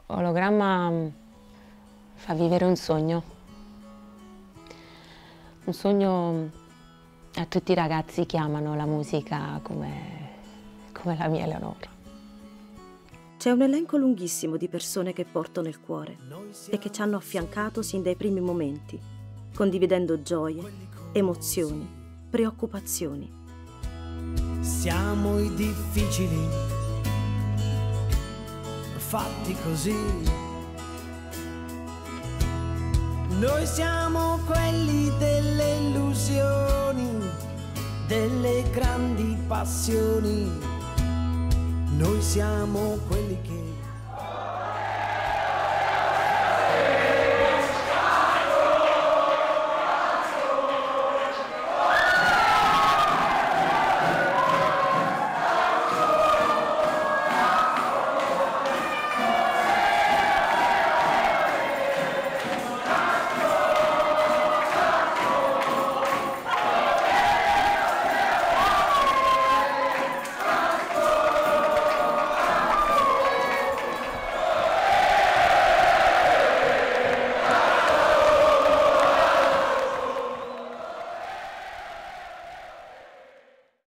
Ologramma fa vivere un sogno a tutti i ragazzi che amano la musica come la mia Eleonora. C'è un elenco lunghissimo di persone che porto nel cuore e che ci hanno affiancato sin dai primi momenti, condividendo gioie, emozioni, preoccupazioni. Siamo i difficili, fatti così. Noi siamo quelli delle illusioni, delle grandi passioni. Noi siamo quelli che